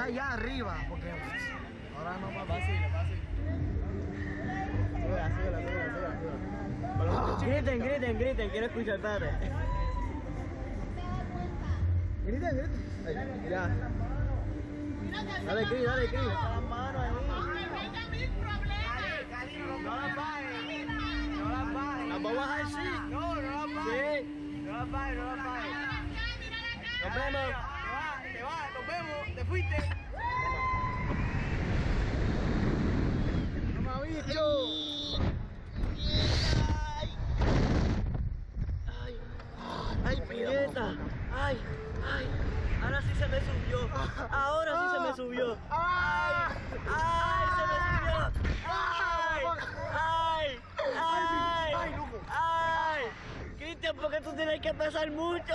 allá arriba, porque ahora no va Fácil. Griten, quiero escuchar, espérate. Griten. Mira. Dale, Cris. Las manos ahí. No las bajes. Las vamos a bajar, sí. No las bajes. Sí. No las bajes. Nos vemos. Nos vemos. Te fuiste. ¡Mamá bicho! Ay, puñeta. Ay. Ahora sí se me subió. Ahora sí se me subió. Ay, se me subió. Ay. Cristian, porque tú tienes que pesar mucho.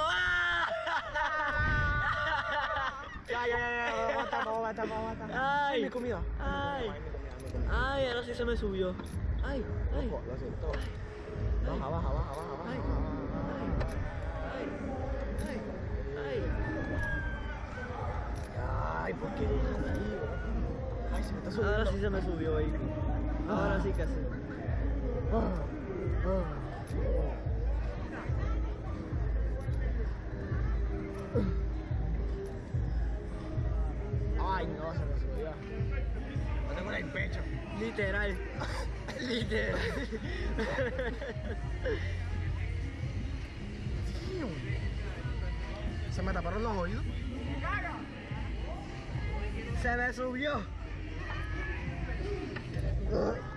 Ya, aguanta. Ay, Mi comida. Ay, ahora sí se me subió. Ay. Lo siento. Baja. Ay, ¿por qué? Ay, se me está subiendo. Ahora sí se me subió, baby. Ahora sí que sí. Ay, no, se me subió. No tengo el pecho. Literal. Se me taparon los oídos. Se me subió.